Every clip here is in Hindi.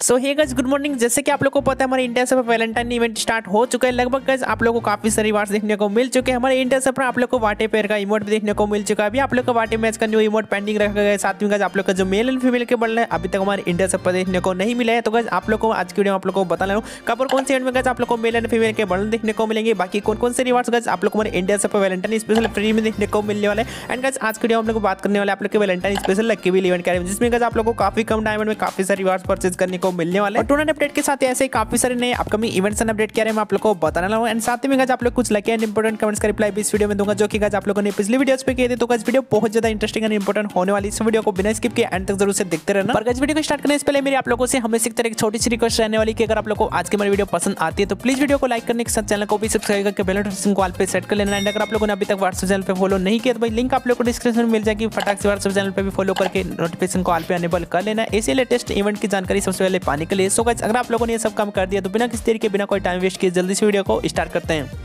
सो हे गाइस गुड मॉर्निंग। जैसे कि आप लोगों को पता है हमारे इंडिया से वैलेंटाइन इवेंट स्टार्ट हो चुका है। लगभग गाइस आप लोगों को काफी सारे रिवार्ड्स देखने को मिल चुके हैं। हमारे इंडिया से आप लोग को वाटे पेयर का इमोट भी देखने को मिल चुका है। अभी आप लोग का वाटे मैच का न्यू इमोट पेंडिंग रखा गया है। साथ में गाइस आप लोग का जो मेल एंड फीमेल के बंडल है अभी तक हमारे इंडिया से देखने को नहीं मिला है। तो गाइस आप लोग को आज की वीडियो में आप लोग को बता रहा हूँ कब और कौन से इवेंट में गाइस आप लोग को मेल एंड फीमेल के बंडल देखने को मिलेंगे, बाकी कौन कौन से रिवार्ड्स गाइस आप लोग को हमारे इंडिया से वैलेंटाइन स्पेशल फ्री में देखने को मिलने वाले हैं। एंड गाइस आज की वीडियो हम लोग बात करने वाले आप लोग के Valentine special lucky wheel event के बारे में, जिसमें गाइस आप लोग को काफी कम डायमंड में काफी सारे रिवार्ड्स परचेज करने को मिलने वाले हैं। टूर्नामेंट अपडेट के साथ ऐसे काफी सारे नए अपकमिंग इवेंट्स एंड अपडेट क्या है मैं आप लोग को बताने वाला हूं। एंड साथ में गाइस आप लोग कुछ लकी एंड इंपॉर्टेंट कमेंट्स का रिप्लाई भी इस वीडियो में दूंगा, जो कि गाइस आप लोगों ने पिछली वीडियोस पे किए थे। तो गाइस वीडियो बहुत ज्यादा इंटरेस्टिंग एंड इंपॉर्टेंट होने वाली है। इस वीडियो को बिना स्किप किए एंड तक जरूर से देखते रहना। पर गाइस वीडियो को स्टार्ट करने से पहले मेरी आप लोगों से हमेशा की तरह एक छोटी सी रिक्वेस्ट रहने वाली कि अगर आप लोग को आज की हमारी वीडियो पसंद आती है तो प्लीज वीडियो को लाइक करने के साथ चैनल को भी सब्सक्राइब करके बेल नोटिफिकेशन को ऑल पे सेट कर लेना। एंड अगर आप लोगों ने अभी तक व्हाट्सएप चैनल पे फॉलो नहीं किया तो भाई लिंक आप लोग को डिस्क्रिप्शन में मिल जाएगी, फटाक से व्हाट्सएप चैनल पे भी फॉलो करके नोटिफिकेशन को ऑल पे अनेबल कर लेना। ऐसे लेटेस्ट इवेंट की जानकारी सबसे पहले पाने के लिए। सो गाइस अगर आप लोगों ने ये सब काम कर दिया तो बिना किसी तरीके बिना कोई टाइम वेस्ट किए जल्दी से वीडियो को स्टार्ट करते हैं।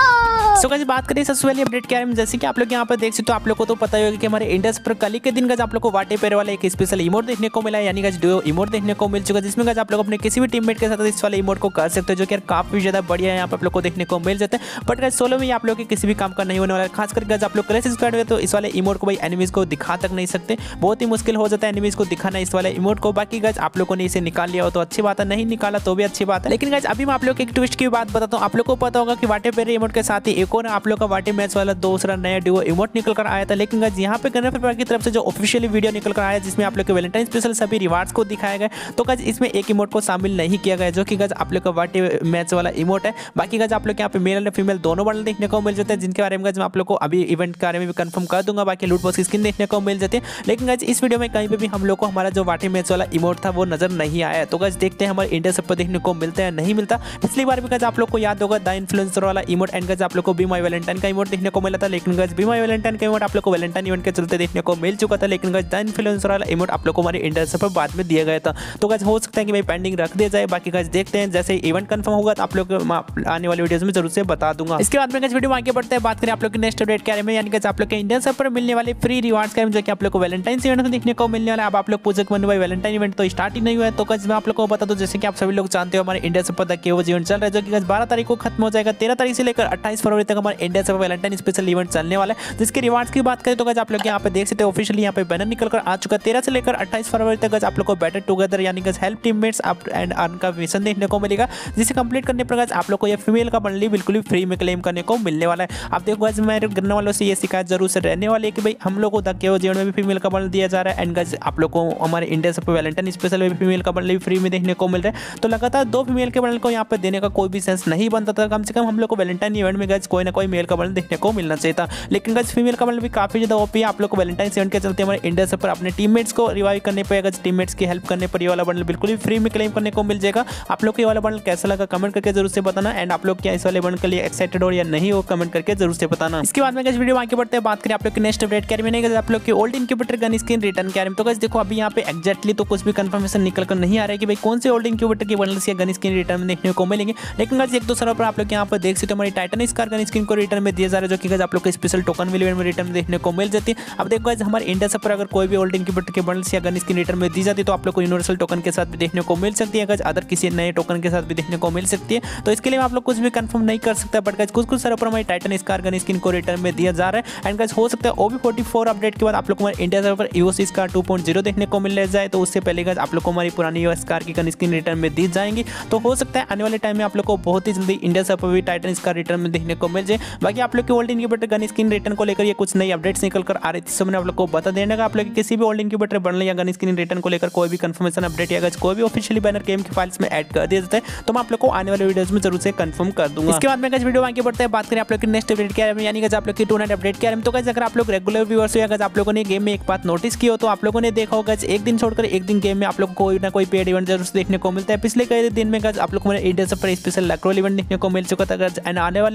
सो गाइस बात करें सबसे पहले अपडेट क्या है, जैसे कि आप लोग यहाँ पर देख सकते हो, आप लोग को तो पता ही होगा कि हमारे इंडिया पर कल के दिन गाइस आप लोग को वाटे पेयर वाला एक स्पेशल इमोट देखने को मिला है, यानी गाइस डुओ इमोट देखने को मिल चुका है, जिसमें गाइस आप लोग अपने किसी भी टीममेट के साथ इस वाले इमोट को कर सकते हो, जो कि काफी ज्यादा बढ़िया है। यहाँ पर आप लोग को देखने को मिल जाता है। बट गाइस सोलो में आप लोग के किसी भी काम का नहीं होने वाला है। खासकर गाइस आप लोग क्लैश स्क्वाड में तो इस वाले इमोट को भाई एनिमीज को दिखा तक नहीं सकते, बहुत ही मुश्किल हो जाता है एनिमीज को दिखाना इस वाले इमोट को। बाकी गाइस आप लोगों ने इसे निकाल लिया हो तो अच्छी बात है, नहीं निकाला तो भी अच्छी बात है। लेकिन गाइस अभी मैं आप लोग एक ट्विस्ट की बात बताता हूँ। आप लोग को पता होगा कि वाटे पेयर इमोट के साथ ही एक और आप लोग का वाटे मैच वाला दूसरा नया डुओ इमोट निकल कर आया था। लेकिन गाइस यहाँ पे गन्ना फ्री की तरफ से जो ऑफिशियली वीडियो निकल कर आया जिसमें आप लोग के वैलेंटाइन स्पेशल सभी रिवार्ड्स को दिखाया गया, तो गाइस इसमें एक इमोट को शामिल नहीं किया गया, जो कि गाइस आप लोग का वाटे मैच वाला इमोट है। बाकी गाइस आप लोग यहाँ पे मेल और फीमेल दोनों बंडल देखने को मिल जाते हैं, जिनके बारे में गाइस मैं आप लोग को अभी इवेंट के बारे में भी कंफर्म कर दूंगा। बाकी लूट बॉक्स की स्किन देखने को मिल जाती है। लेकिन गाइस इस वीडियो में कहीं पे भी हम लोग को हमारा जो वाटे मैच वाला इमोट था वो नजर नहीं आया। तो गाइस देखते हैं हमारे इंडिया सब पर देखने को मिलता है नहीं मिलता। पिछली बार भी गाइस आप लोग को याद होगा द इन्फ्लुएंसर वाला इमोट एंड गाइस आप लोग को बी माय वैलेंटाइन का इमोट देखने को मिला था। लेकिन गाइस बी माय वैलेंटाइन का इमोट आप लोग को वैलेंटाइन इवेंट के चलते देखने को मिल चुका था। लेकिन गाइस द इन्फ्लुएंसर वाला इमोट आप लोग को हमारे इंडिया से बाद में दिया गया था। तो गाइस हो सकता है कि भाई पेंडिंग रख दिया जाए। बाकी गाइस देखते हैं, जैसे इवेंट कंफर्म होगा तो आप लोग आने वाली वीडियोस में जरूर से बता दूंगा। इसके बाद में गाइस वीडियो आगे बढ़ते हैं, बात करें आप लोग के नेक्स्ट अपडेट के बारे में, यानी गाइस आप लोग के इंडियन सब पर मिलने वाले फ्री रिवार्ड्स के बारे में, जो कि आप लोग को वैलेंटाइन इवेंट में देखने को मिलने वाला है। अब आप लोग पूछे कि भाई वैलेंटाइन इवेंट तो स्टार्ट ही नहीं हुआ है। तो गाइस मैं आप लोग को बता दूं, जैसे कि आप सभी लोग जानते हो हमारे इंडिया सब पर केवल इवेंट चल रहा है, जो कि गाइस 12 तारीख को खत्म हो जाएगा। 13 तारीख से लेकर 28 फरवरी तक हमारे इंडिया सब वैलेंटाइन स्पेशल इवेंट चलने वाला है। जिसके रिवार्ड्स की बात करें तो गाइस आप लोग यहाँ पे देख सकते हो ऑफिशियली यहाँ पे बैनर निकल कर आ चुका है। 13 से लेकर 28 फरवरी तक आप लोग को बेटर टुगेदर यानी कि help teammates up and earn का मिशन देखने को मिलेगा, जिसे कंप्लीट करने पर गाइस आप लोग को ये फीमेल का बंडल बिल्कुल ही फ्री में क्लेम करने को मिलने वाला है। आप देखो गाइस मेरे गिरने वालों से ये शिकायत जरूर से रहने वाली है कि भाई हम लोग को केवल जीवन में भी फीमेल का बंडल दिया जा रहा है एंड गाइस आप लोग को हमारे इंडिया से वैलेंटाइन स्पेशल में भी फीमेल का बंडल भी फ्री में देखने को मिल रहा है। तो लगातार 2 फीमेल के बंडल को यहाँ पे देने का कोई भी सेंस नहीं बनता था। कम से कम हम लोग को वैलेंटाइन इवेंट में गाइस कोई ना कोई मेल का बंडल देखने को मिलना चाहिए था। लेकिन गाइस फीमेल का बंडल भी काफी ज्यादा ओपी है। आप लोग को वैलेंटाइन इवेंट के चलते हमारे इंडिया से पर अपने टीममेट्स को रिवाइव करने पर अगर टीममेट्स की हेल्प करने पर ये वाला बंडल बिल्कुल ही फ्री में क्लेम करने को मिल जाएगा। आप लोग को ये वाला बंडल कैसा लगा कमेंट करके जरूर से बताना। एंड आप लोग क्या इस वाले बंडल के लिए एक्साइटेड हो या नहीं हो कमेंट करके जरूर से बताना। इसके बाद में गाइस वीडियो आगे बढ़ते हैं, बात करें आप लोग के नेक्स्ट अपडेट क्या है, आप लोग की old incubator gun skin return क्या है। तो गाइस देखो अभी यहाँ पे एक्जैक्टली तो कुछ भी कंफर्मेशन निकल कर नहीं आ रहा है कि भाई कौन से ओल्ड इनक्यूबेटर के बंडल्स या गन स्किन रिटर्न में देखने को मिलेंगे। लेकिन गाइस एक दो सर्वर पर आप लोग यहाँ पर देख सकते हो हमारी टाइटन स्कार गन स्किन को रिटर्न में दिया जा रहा है, जो कि गाइस आप लोग को स्पेशल टोकन इवेंट में रिटर्न में देखने को मिल जाती है। अब देखो गाइस हमारे इंडिया से पर अगर कोई भी ओल्ड इनक्यूबेटर के बंडल्स या गन स्किन रिटर्न में दी जाती है तो आप लोग को यूनिवर्सल टोकन के साथ भी देखने को मिल सकती है, गाइस अदर किसी नए टोकन के साथ भी देखने को मिल सकती है। तो इसके लिए आप लोग कुछ भी कंफर्म नहीं कर सकते, बट गाइस कुछ सर्वर पर हमारी टाइटन स्कार गन स्किन को रिटर्न में दिया जा रहा है। एंड गाइस हो सकता है OB44 अपडेट के बाद आप लोग को हमारे इंडिया सर्वर पर ईओसी स्कार 2.0 देखने को मिल जाए, तो उससे पहले गाइस आप लोग को हमारी पुरानी स्कार की गन स्किन रिटर्न में दी जाएंगी। तो हो सकता है आने वाले टाइम में आप लोग को बहुत ही जल्दी इंडिया सर्वर पर भी टाइटन स्कार रिटर्न में देखने को मिल जाए। बाकी आप लोग के old incubator gun skin return को लेकर ये कुछ नई अपडेट्स निकल कर आ रही थी, मैंने आप लोग को बता देना। आप लोग किसी भी ओल्ड इनक्यूबेटर बंडल या गन स्किन रिटर्न को लेकर कोई भी कंफर्मेशन अपडेट या कोई भी ऑफिशियली बैनर गेम की फाइल्स में ऐड कर दिया जाता है तो मैं आप लोग को आने वाले वीडियोस में जरूर से कंफर्म कर दूंगा। इसके बाद में गाइस वीडियो आगे बढ़ते हैं, बात करें आप लोग के नेक्स्ट अपडेट क्या है, यानी गाइस आप लोग की टूर्नामेंट अपडेट क्या है। तो गाइस अगर आप लोग रेगुलर व्यूअर्स हो या गाइस आप लोगों ने गेम में एक बात नोटिस की हो तो आप लोगों ने देखा होगा एक दिन छोड़कर एक दिन गेम में आप लोग को कोई ना कोई पेड इवेंट जरूर देखने को मिलता है। पिछले कई दिन में गाइस आप लोग को इंडिया से पर स्पेशल लैक्रोल इवेंट देखने को मिल चुका था गाइस। एंड आने वाले कल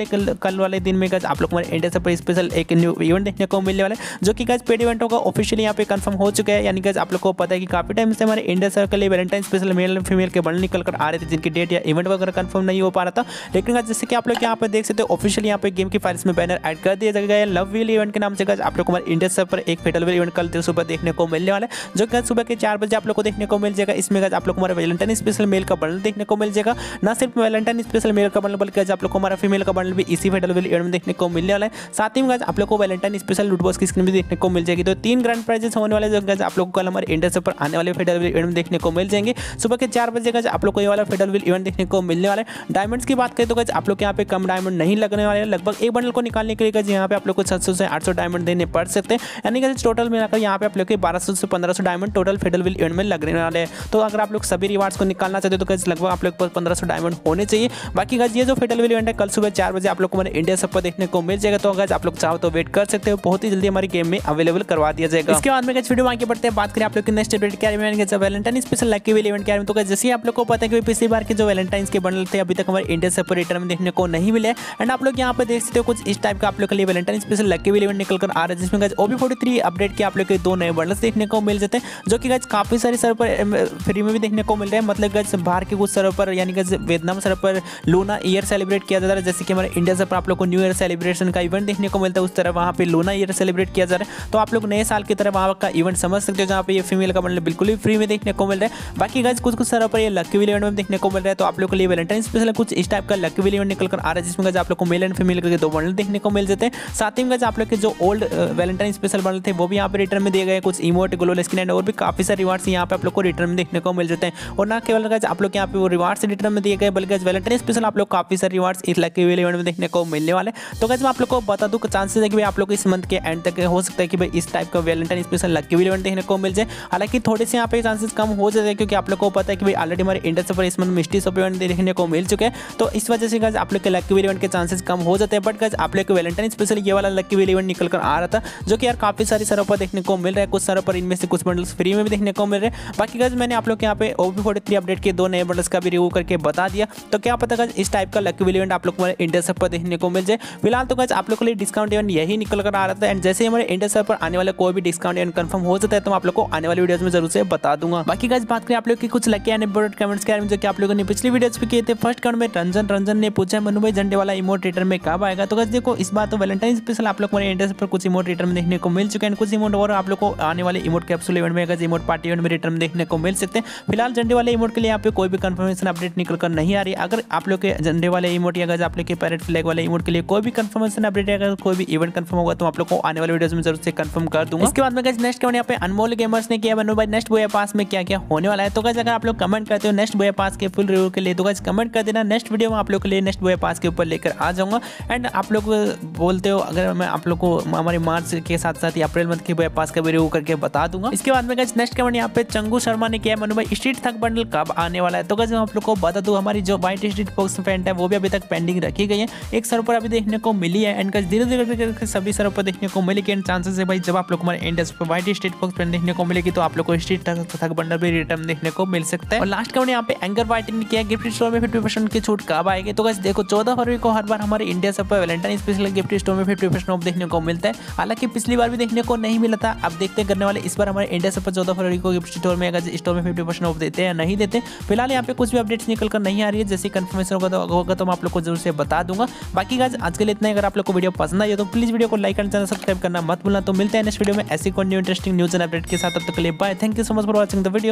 कल वाले दिन में गाइस आप लोग हमारे इंडिया सर्वर पर स्पेशल एक न्यू इवेंट देखने को मिलने वाला है, जो कि गाइस पेड इवेंट होगा, ऑफिशियली यहाँ पे कंफर्म हो चुका है। यानी गाइस आप लोग को पता है कि काफी टाइम से हमारे इंडिया सर्वर के लिए वैलेंटाइन स्पेशल मेल और फीमेल के बंडल निकल कर आ रहे थे, जिनकी डेट या इवेंट वगैरह कंफर्म नहीं हो पा रहा था। लेकिन गाइस जैसे कि आप लोग यहाँ पे देख सकते हो ऑफिशियली यहाँ पे गेम की फाइल्स में बैनर ऐड कर दिया गया है लव व्हील इवेंट के नाम से। गाइस आप लोग हमारे इंडिया सर्वर पर एक फेटल व्हील इवेंट कल सुबह देखने को मिलने वाला है, जो कि सुबह के 4 बजे आप लोग को देखने को मिल जाएगा। इसमें गाइस आप लोग हमारा वैलेंटाइन स्पेशल मेल का बंडल देखने को मिल जाएगा। ना सिर्फ वैलेंटाइन स्पेशल मेल का बंडल बल्कि आप लोग को हमारा फीमेल का बंडल भी इसी फेटल व्हील इवेंट में देखने को मिलने वाला है। साथ ही में गाइस आप लोग को वैलेंटाइन स्पेशल लूट बॉक्स की स्क्रीन भी देखने को मिल जाएगी। तो 3 ग्रैंड प्राइजेस होने वाले जो गाइस आप लोग को कल हमारे इंडिया सर्वर पर आने वाले फेटल व्हील इवेंट में देखने को मिल जाएंगे। सुबह के 4 बजे गाइस आप लोग को ये वाला फेटल व्हील इवेंट देखने को मिलने वाला है। डायमंड्स की बात करें तो गाइस आप लोग यहाँ पे कम डायमंड नहीं लगने वाले हैं। लगभग एक बंडल को निकालने के लिए गाइस यहाँ पे आप लोग को 700 से 800 डायमंड देने पड़ सकते हैं। यानी कि टोटल मिलाकर यहाँ पे आप लोग के 1200 से 1500 diamond total fatal wheel event में लगने वाले हैं। तो अगर आप लोग सभी रिवार्ड्स को निकालना चाहते हो तो गाइस लगभग आप लोग के पास 1500 डायमंड होने चाहिए। बाकी गाइस ये जो फेटल व्हील इवेंट है कल सुबह 4 बजे आप लोग को हमारे इंडिया सर्वर पर देखने को मिल जाएगा। तो गाइस आप लोग चाहो तो वेट कर सकते हो, बहुत ही जल्दी हमारी गेम में अवेलेबल करवा दिया जाएगा। इसके बाद में गाइस वीडियो आगे बढ़ते हैं, बात करें आप लोग के नेक्स्ट अपडेट क्या है Valentine special lucky wheel event क्या है। तो गाइस जैसे आप लोग को पता है कि पिछली बार के जो वैलेंटाइन के बंडल थे अभी तक हमारे इंडिया सर्वर पर रिटर्न में देखने को नहीं मिले। एंड आप लोग यहाँ पे देख सकते हो कुछ इस टाइप का आप लोग के लिए Valentine special lucky wheel event निकल कर आ रहा है, जिसमें गाइस OB43 अपडेट के आप लोग के 2 नए बंडल्स देखने को मिल जाते हैं, जो कि गाइस काफी सारे सर्वर पर फ्री में भी देखने को मिल रहे हैं। मतलब गाइस बाहर के कुछ सर्वर पर यानी कि वियतनाम सर्वर पर लूना ईयर सेलिब्रेट किया जा रहा है, जैसे कि हमारे इंडिया सर्वर पर आप लोग को न्यू ईयर सेलिब्रेशन का इवेंट देखने को मिलता है, उस तरह वहाँ पे लूना ईयर सेलिब्रेट किया जा रहा है। तो आप लोग नए साल की तरह वहाँ का इवेंट समझ सकते हो, जहाँ पे ये फीमेल का बंडल बिल्कुल ही फ्री में देखने को मिल रहा है। बाकी गाइस कुछ सर्वर पर ये लकी व्हील इवेंट में देखने को मिल रहा है। तो आप लोग के लिए वैलेंटाइन स्पेशल कुछ इस टाइप का लकी व्हील इवेंट निकल कर आ रहा है, जिसमें गाइस आप लोग को मेल एंड फीमेल के 2 बंडल देखने को मिल जाते हैं। साथ ही में गाइस आप लोग के जो ओल्ड वैलेंटाइन स्पेशल बंडल थे वो भी यहाँ पे रिटर्न में दिए गए, कुछ इमोट ग्लोबल स्किन एंड और भी काफी सारे रिवार्ड्स यहाँ पे आप लोग को रिटर्न में देखने को मिल जाते हैं। और ना केवल गाइस आप लोग यहाँ पे वो रिवार्ड्स रिटर्न में दिए गए, बल्कि वैलेंटाइन स्पेशल आप लोग काफी सारे रिवार्ड्स इस लकी व्हील इवेंट में देखने को मिलने वाले। तो गाइस मैं आप लोग को बता दूं चांसेस है कि भाई आप लोग को इस मंथ के एंड तक हो सकता है कि भाई इस टाइप का Valentine special lucky wheel event देखने को मिल जाए। हालांकि थोड़े से यहाँ पे चांसेस कम हो जाते हैं, क्योंकि आप लोग को पता है कि भाई ऑलरेडी हमारे इंडिया सर्वर पर इस मंथ मिस्ट्री शॉप इवेंट देखने को मिल चुके हैं। तो इस वजह से गाइस आप लोग के लकी व्हील इवेंट के चांसेस कम हो जाते हैं। बट गाइस आप लोग के वैलेंटाइन स्पेशल ये वाला लकी व्हील इवेंट निकल कर आ रहा था, जो कि यार काफी सारे सर्वर पर देखने को मिल रहा है। कुछ सर्वर पर इनमें से कुछ बंडल्स फ्री में भी देखने को मिल रहे हैं। बाकी गाइस मैंने आप लोग के यहाँ पे OB43 अपडेट के 2 नए बंडल्स का भी रिव्यू करके बता दिया। तो क्या पता गाइस इस टाइप का लकी व्हील इवेंट आप लोग हमारे इंडिया सर्वर पर देखने को मिल जाए। फिलहाल तो गाइस आप लोग के लिए डिस्काउंट इवेंट यही निकल कर आ रहा था। एंड जैसे हमारे इंडिया सर्वर पर आने वाले कोई भी डिस्काउंट इवेंट कंफर्म हो जाता है तो आप लोग को आने वाली वीडियोस में जरूर से बता दूंगा। बाकी गाइस बात करें आप लोग की कुछ लकी एंड इंपॉर्टेंट कमेंट्स के बारे में, जो कि आप लोगों ने पिछली वीडियोस पे किए थे। फर्स्ट कमेंट में रंजन ने पूछा है मनु भाई झंडे वाला इमोट रिटर्न में कब आएगा। तो गाइस देखो इस बार तो वैलेंटाइन स्पेशल आप लोग हमारे इंडिया पर कुछ इमोट रिटर्न में देखने को मिल चुके हैं। कुछ इमोट और आप लोग को आने वाले इमोट कैप्सूल इवेंट में गाइस इमोट पार्टी इवेंट में रिटर्न देखने को मिल सकते हैं। फिलहाल झंडे वाले इमोट के लिए यहाँ पे कोई भी कंफर्मेशन अपडेट निकल कर नहीं आ रही। अगर आप लोग के झंडे वाले इमोट या गाइस आप लोग के पैरेट फ्लैग वाले इमोट के लिए कोई भी कंफर्मेशन अपडेट या अगर कोई भी इवेंट कंफर्म होगा तो आप लोग को आने वाले वीडियोस में जरूर से कंफर्म कर दूंगा। इसके बाद में गाइस नेक्स्ट कमेंट यहाँ पे अनमोल गेमर्स ने किया मनु भाई नेक्स्ट बोया पास में क्या क्या होने वाला है। तो गाइस अगर आप लोग कमेंट करते हो नेक्स्ट बोया पास के फुल रिव्यू के लिए तो गाइस कमेंट कर देना, नेक्स्ट वीडियो में आप लोग के लिए नेक्स्ट बोया पास के ऊपर लेकर आ जाऊंगा। एंड आप लोग बोलते हो अगर मैं आप लोग को हमारे मार्च के साथ साथ ही अप्रैल मंथ के बोया पास का भी रिव्यू करके बता दूंगा। इसके बाद में गाइस नेक्स्ट कमेंट यहाँ पे चंगू शर्मा ने किया मनु भाई स्ट्रीट थक बंडल कब आने वाला है। तो गाइस मैं आप लोग को बता दूं हमारी जो व्हाइट स्ट्रीट फॉक्स पेंट है वो भी अभी तक पेंडिंग रखी गई है, एक सर्वर पर अभी देखने को मिली है। एंड गाइस धीरे धीरे सभी सर्वर पर देखने को मिलेगी। एंड चांसेस है भाई जब आप लोग हमारे इंडिया पर व्हाइट स्ट्रीट फॉक्स पेंट देखने को मिलेगी तो आप लोग को स्ट्रीट थक बंडल भी रिटर्न देखने को मिल सकता है। और लास्ट कमेंट यहाँ पे एंगर वाइटिंग ने किया गिफ्ट स्टोर में 50% की छूट कब आएगी। तो गाइस देखो 14 फरवरी को हर बार हमारे इंडिया सर्वर पर वैलेंटाइन स्पेशल गिफ्ट स्टोर में 50% ऑफ देखने को मिलता है। हालांकि पिछली बार भी देखने को नहीं मिला था, अब देखते करने वाले इस बार हमारे इंडिया सर्वर पर 14 फरवरी को गिफ्ट स्टोर में में 50% ऑफ देते हैं या नहीं देते। फिलहाल यहाँ पे कुछ भी अपडेट्स निकल कर नहीं आ रही है, जैसे कंफर्मेशन होगा तो मैं आप लोग को जरूर से बता दूंगा। बाकी गाइस आज के लिए इतना ही। अगर आप लोग को वीडियो पसंद आई तो प्लीज वीडियो को लाइक एंड चैनल सब्सक्राइब करना मत भूलना। तो मिलते हैं नेक्स्ट वीडियो में ऐसी कोई new interesting news and update के साथ। तब तक के लिए bye, thank you so much for watching the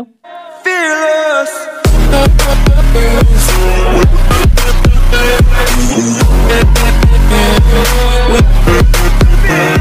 video.